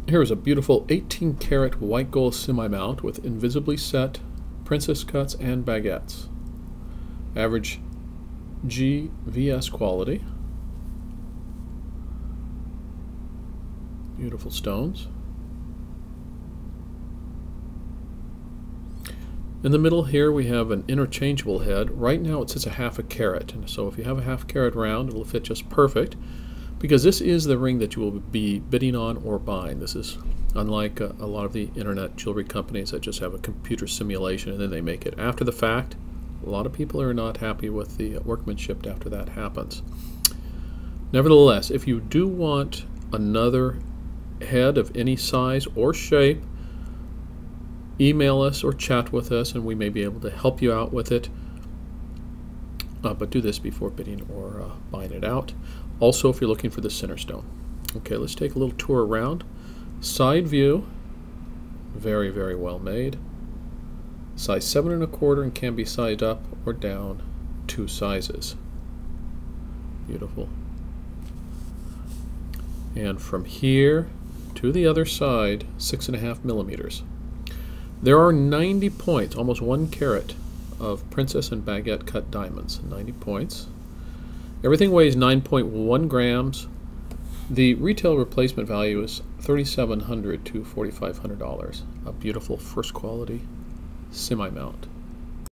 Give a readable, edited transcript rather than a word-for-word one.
Here is a beautiful 18 karat white gold semi-mount with invisibly set princess cuts and baguettes. Average GVS quality. Beautiful stones. In the middle here we have an interchangeable head. Right now it sits a half a carat, and so if you have a half carat round it'll fit just perfect, because this is the ring that you will be bidding on or buying. This is unlike a lot of the internet jewelry companies that just have a computer simulation and then they make it after the fact. A lot of people are not happy with the workmanship after that happens. Nevertheless, if you do want another head of any size or shape, email us or chat with us and we may be able to help you out with it. But do this before bidding or buying it out. Also, if you're looking for the center stone. Okay, let's take a little tour around. Side view, very, very well made. Size 7 1/4 and can be sized up or down 2 sizes. Beautiful. And from here to the other side, 6.5 millimeters. There are 90 points, almost 1 carat of princess and baguette cut diamonds. 90 points. Everything weighs 9.1 grams. The retail replacement value is $3,700 to $4,500. A beautiful first quality semi-mount.